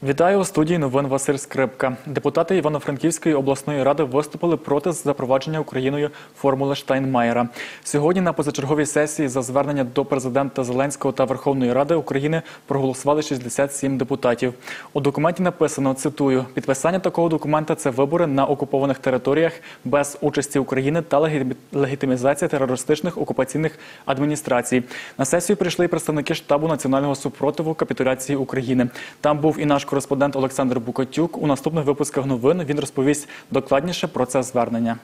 Вітаю, у студії новин Василь Скрипка. Депутати Івано-Франківської обласної ради виступили проти запровадження Україною формули Штайнмаєра. Сьогодні на позачерговій сесії за звернення до президента Зеленського та Верховної Ради України проголосували 67 депутатів. У документі написано, цитую, «Підписання такого документа – це вибори на окупованих територіях без участі України та легітимізація терористичних окупаційних адміністрацій». На сесію прийшли представники штабу національного супротиву капітуляції України. Там був і наш кореспондент Олександр Букатюк. У наступних випусках новин він розповість докладніше про це звернення.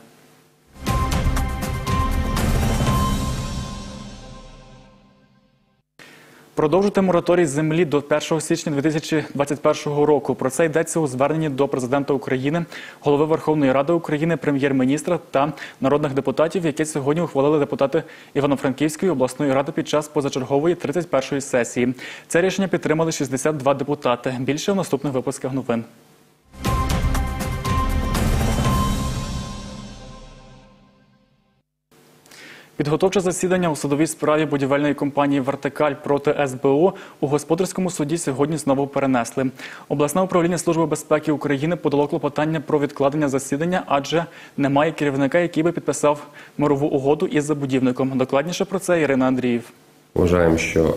Продовжити мораторій землі до 1 січня 2021 року. Про це йдеться у зверненні до президента України, голови Верховної Ради України, прем'єр-міністра та народних депутатів, яке сьогодні ухвалили депутати Івано-Франківської обласної ради під час позачергової 31-ї сесії. Це рішення підтримали 62 депутати. Більше у наступних випусках новин. Підготовче засідання у судовій справі будівельної компанії «Вертикаль» проти СБУ у господарському суді сьогодні знову перенесли. Обласне управління Служби безпеки України подало клопотання про відкладення засідання, адже немає керівника, який би підписав мирову угоду із забудівником. Докладніше про це Ірина Андріїв. Вважаємо, що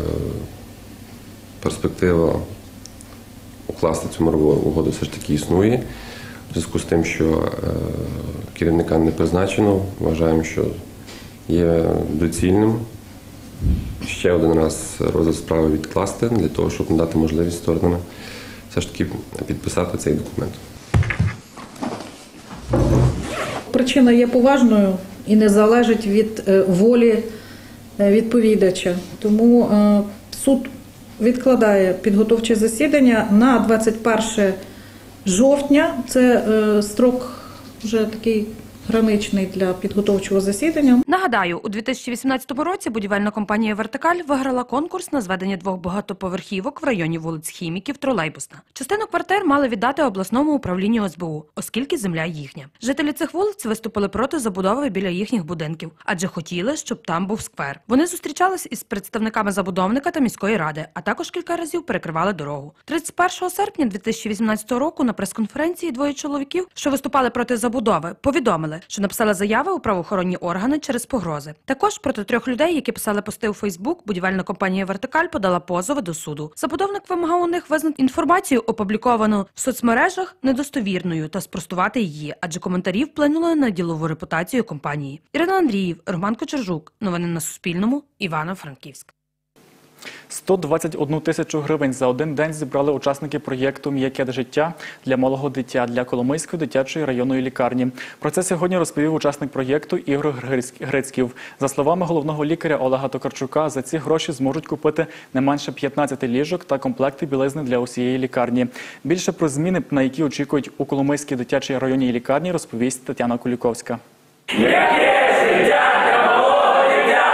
перспектива укласти цю мирову угоду все ж таки існує. У зв'язку з тим, що керівника не призначено, вважаємо, що є доцільним ще один раз розгляд справи відкласти, для того, щоб надати можливість сторонам все ж таки підписати цей документ. Причина є поважною і не залежить від волі відповідача. Тому суд відкладає підготовче засідання на 21 жовтня. Це строк вже такий граничний для підготовчого засідання. Нагадаю, у 2018 році будівельна компанія «Вертикаль» виграла конкурс на зведення 2 багатоповерхівок в районі вулиць Хіміків, Тролейбусна. Частину квартир мали віддати обласному управлінню СБУ, оскільки земля їхня. Жителі цих вулиць виступили проти забудови біля їхніх будинків, адже хотіли, щоб там був сквер. Вони зустрічались із представниками забудовника та міської ради, а також кілька разів перекривали дорогу. 31 серпня 2018 року на прес-конференції двоє чоловіків, що виступали проти забудови, повідомили, що написали заяви у правоохоронні органи через погрози. Також проти 3 людей, які писали пости у Фейсбук, будівельна компанія «Вертикаль» подала позови до суду. Забудовник вимагав у них визнати інформацію, опубліковану в соцмережах, недостовірною та спростувати її, адже коментарі вплинули на ділову репутацію компанії. Ірина Андріїв, Роман Кочержук. Новини на Суспільному. Івано-Франківськ. 121 тисячу гривень за один день зібрали учасники проєкту «М'яке життя для малого дитя» для Коломийської дитячої районної лікарні. Про це сьогодні розповів учасник проєкту Ігор Грицьків. За словами головного лікаря Олега Токарчука, за ці гроші зможуть купити не менше 15 ліжок та комплекти білизни для усієї лікарні. Більше про зміни, на які очікують у Коломийській дитячій районній лікарні, розповість Тетяна Куліковська. М'яке життя для малого дитя!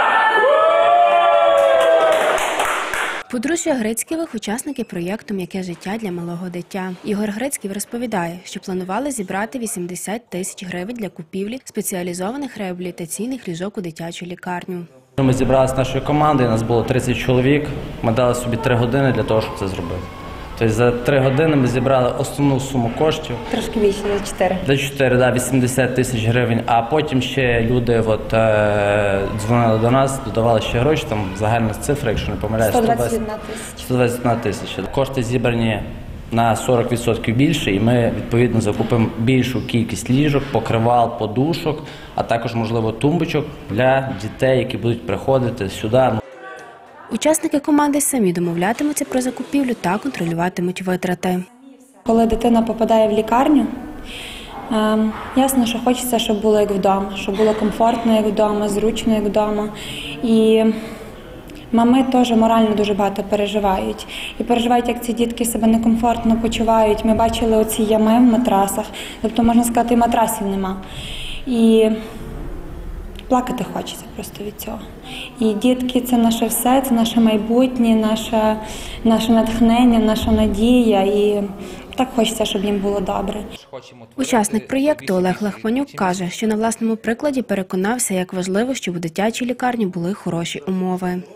Подружжя Грицьківих – учасники проєкту «М'яке життя для малого дитя». Ігор Грицьків розповідає, що планували зібрати 80 тисяч гривень для купівлі спеціалізованих реабілітаційних ліжок у дитячу лікарню. Ми зібралися з нашою командою, нас було 30 чоловік, ми дали собі 3 години для того, щоб це зробити. Тобто за 3 години ми зібрали основну суму коштів. Трошки більше, за 4. За 4, да, 80 тисяч гривень, а потім ще люди дзвонили до нас, додавали ще гроші, там загальна цифра, якщо не помиляюсь, 121 тисяча. Кошти зібрані на 40% більше, і ми, відповідно, закупимо більшу кількість ліжок, покривал, подушок, а також, можливо, тумбочок для дітей, які будуть приходити сюди. Учасники команди самі домовлятимуться про закупівлю та контролюватимуть витрати. Коли дитина попадає в лікарню, ясно, що хочеться, щоб було як вдома, щоб було комфортно як вдома, зручно як вдома. І мами теж морально дуже багато переживають. І переживають, як ці дітки себе некомфортно почувають. Ми бачили оці ями в матрасах, тобто, можна сказати, і матрасів нема. І плакати хочеться просто від цього. І дітки – це наше все, це наше майбутнє, наше натхнення, наша надія. І так хочеться, щоб їм було добре. Учасник проєкту Олег Лахманюк каже, що на власному прикладі переконався, як важливо, щоб у дитячій лікарні були хороші умови.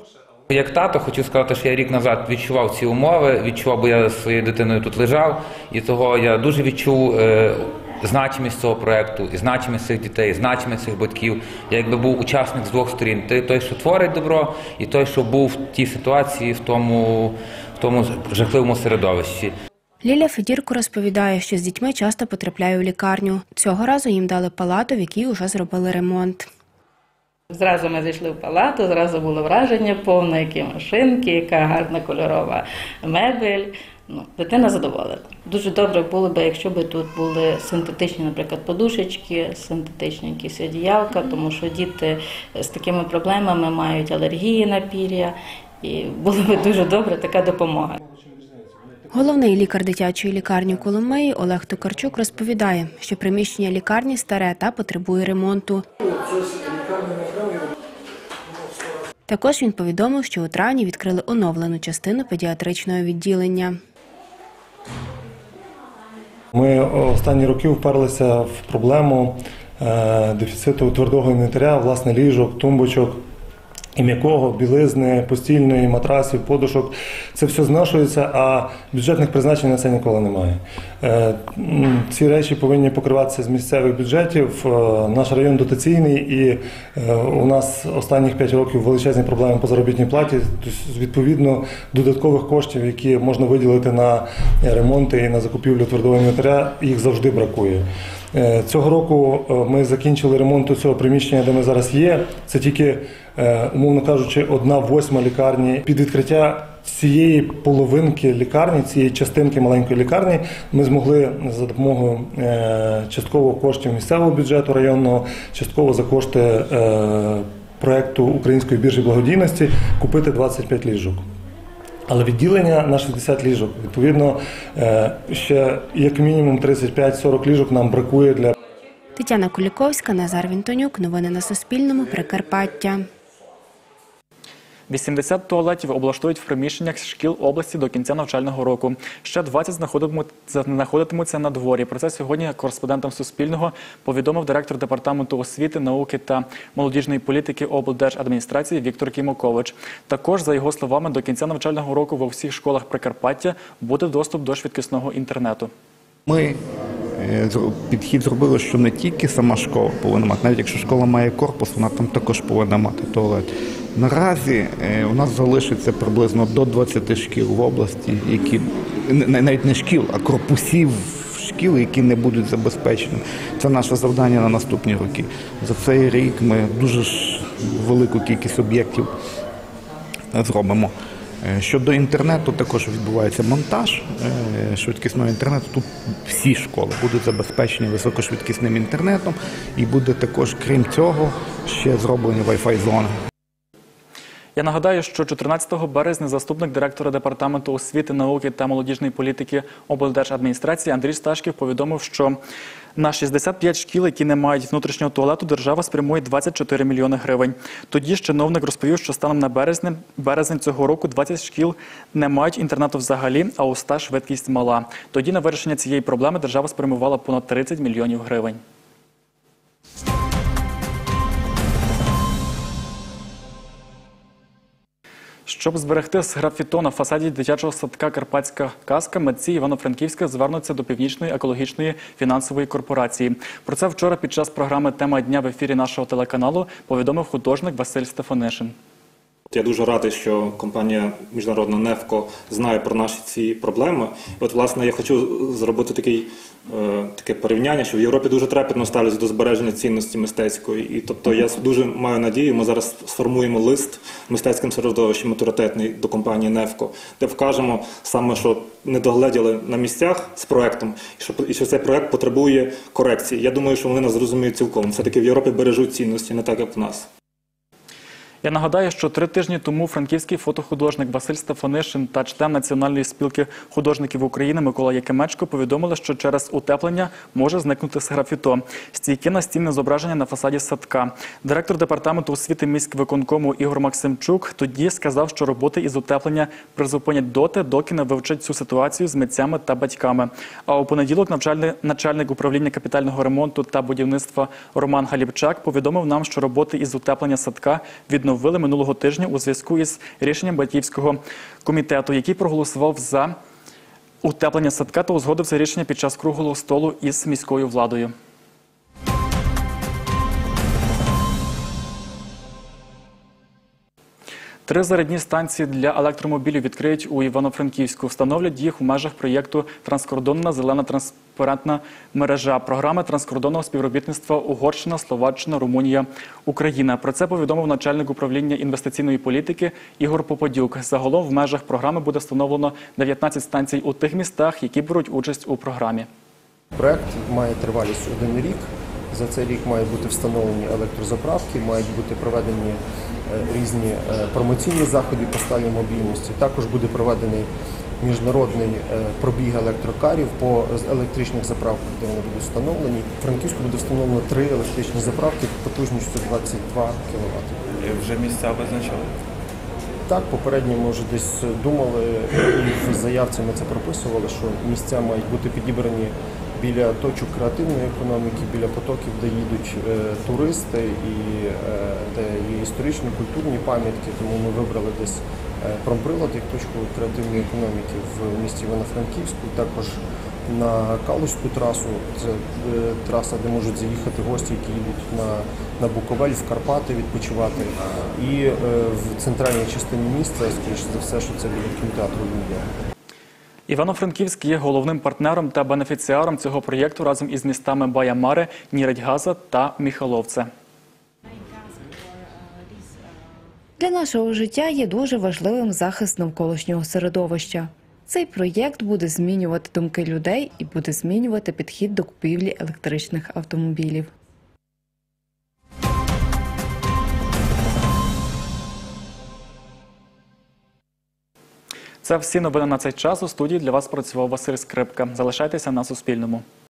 Як тато, хочу сказати, що я рік назад відчував ці умови, відчував, бо я зі своєю дитиною тут лежав, і того я дуже відчув значимість цього проєкту, і значимість цих дітей, і значимість цих батьків. Я якби був учасник з двох сторін. Той, що творить добро, і той, що був в тій ситуації, в тому жахливому середовищі. Лілія Федірко розповідає, що з дітьми часто потрапляє у лікарню. Цього разу їм дали палату, в якій вже зробили ремонт. Зразу ми зайшли в палату, зразу було враження повне, які машинки, яка гарна кольорова мебель. Дитина задоволена. Дуже добре було б, якщо б тут були синтетичні, наприклад, подушечки, синтетичні якісь одіялка, тому що діти з такими проблемами мають алергії на пір'я, і було б дуже добре така допомога. Головний лікар дитячої лікарні Коломиї Олег Токарчук розповідає, що приміщення лікарні старе та потребує ремонту. Також він повідомив, що у травні відкрили оновлену частину педіатричного відділення. Ми останні роки вперлися в проблему дефіциту твердого інвентаря, власне, ліжок, тумбочок і м'якого, білизни, постільної, матрасів, подушок. Це все зношується, а бюджетних призначень на це ніколи немає. Ці речі повинні покриватися з місцевих бюджетів. Наш район дотаційний, і у нас останніх 5 років величезні проблеми по заробітній платі. Тобто, відповідно, додаткових коштів, які можна виділити на ремонти і на закупівлю твердого інвентаря, їх завжди бракує. Цього року ми закінчили ремонт цього приміщення, де ми зараз є. Це тільки, умовно кажучи, 1/8 лікарні. Під відкриття цієї половинки лікарні, цієї частинки маленької лікарні, ми змогли за допомогою частково коштів місцевого бюджету районного, частково за кошти проєкту Української біржі благодійності купити 25 ліжок. Але відділення на 60 ліжок. Відповідно, ще як мінімум 35-40 ліжок нам бракує для... Тетяна Куліковська, Назар Вінтонюк. Новини на Суспільному. Прикарпаття. 80 туалетів облаштують в приміщеннях шкіл області до кінця навчального року. Ще 20 знаходитимуться на дворі. Про це сьогодні кореспондентам Суспільного повідомив директор Департаменту освіти, науки та молодіжної політики облдержадміністрації Віктор Кімокович. Також, за його словами, до кінця навчального року во всіх школах Прикарпаття буде доступ до швидкісного інтернету. Ми підхід зробили, що не тільки сама школа повинна мати, навіть якщо школа має корпус, вона там також повинна мати туалет. Наразі у нас залишиться приблизно до 20 шкіл в області, які навіть не шкіл, а корпусів шкіл, які не будуть забезпечені. Це наше завдання на наступні роки. За цей рік ми дуже велику кількість об'єктів зробимо. Щодо інтернету, також відбувається монтаж швидкісного інтернету. Тут всі школи будуть забезпечені високошвидкісним інтернетом, і буде також, крім цього, ще зроблені Wi-Fi зони. Я нагадаю, що 14 березня заступник директора Департаменту освіти, науки та молодіжної політики облдержадміністрації Андрій Сташків повідомив, що на 65 шкіл, які не мають внутрішнього туалету, держава спрямує 24 мільйони гривень. Тоді ж чиновник розповів, що станом на березень цього року 20 шкіл не мають інтернету взагалі, а у 100 швидкість мала. Тоді на вирішення цієї проблеми держава спрямувала понад 30 мільйонів гривень. Щоб зберегти графіто на фасаді дитячого садка «Карпатська казка», митці Івано-Франківська звернуться до Північної екологічної фінансової корпорації. Про це вчора під час програми «Тема дня» в ефірі нашого телеканалу повідомив художник Василь Стефанишин. Я дуже радий, що компанія міжнародна «Нефко» знає про наші ці проблеми. От, власне, я хочу зробити таке порівняння, що в Європі дуже трепетно ставляться до збереження цінності мистецької. І, тобто, я дуже маю надію, ми зараз сформуємо лист мистецьким середовищем авторитетний до компанії «Нефко», де вкажемо саме, що не догледіли на місцях з проектом, і що цей проект потребує корекції. Я думаю, що вони нас зрозуміють цілком. Все-таки в Європі бережуть цінності, не так, як в нас. Я нагадаю, що 3 тижні тому франківський фотохудожник Василь Стефанишин та член Національної спілки художників України Микола Якимечко повідомили, що через утеплення може зникнути графіто. Стійке настінне зображення на фасаді садка. Директор Департаменту освіти міськвиконкому Ігор Максимчук тоді сказав, що роботи із утеплення призупинять доти, доки не вивчать цю ситуацію з митцями та батьками. А у понеділок начальник управління капітального ремонту та будівництва Роман Галібчак повідомив нам, що роботи із утеплення садка відновили встановили минулого тижня у зв'язку із рішенням батьківського комітету, який проголосував за утеплення садка та узгодив це рішення під час круглого столу із міською владою. Три зарядні станції для електромобілів відкриють у Івано-Франківську. Встановлять їх в межах проєкту «Транскордонна зелена транспарентна мережа» програми транскордонного співробітництва Угорщина, Словаччина, Румунія, Україна. Про це повідомив начальник управління інвестиційної політики Ігор Попадюк. Загалом в межах програми буде встановлено 19 станцій у тих містах, які беруть участь у програмі. Проект має тривалість 1 рік. За цей рік мають бути встановлені електрозаправки, мають бути проведені різні промоційні заходи по сталій мобільності. Також буде проведений міжнародний пробіг електрокарів по електричних заправках, де вони будуть встановлені. В Франківську буде встановлено 3 електричні заправки потужністю 22 кВт. Вже місця визначили? Так, попередньо ми вже десь думали, і в заявці ми це прописували, що місця мають бути підібрані біля точок креативної економіки, біля потоків, де їдуть туристи і де є історичні, культурні пам'ятки. Тому ми вибрали десь промприлад як точку креативної економіки в місті Івано-Франківську. Також на Калузьку трасу, це траса, де можуть заїхати гості, які їдуть на Буковель, в Карпати відпочивати. І в центральній частині міста, скоріше за все, що це буде кінотеатр «Люлья». Івано-Франківськ є головним партнером та бенефіціаром цього проєкту разом із містами Баямаре, Ніридьгаза та Міхаловце. Для нашого життя є дуже важливим захист навколишнього середовища. Цей проєкт буде змінювати думки людей і буде змінювати підхід до купівлі електричних автомобілів. Це всі новини на цей час. У студії для вас працював Василь Скрипка. Залишайтеся на Суспільному.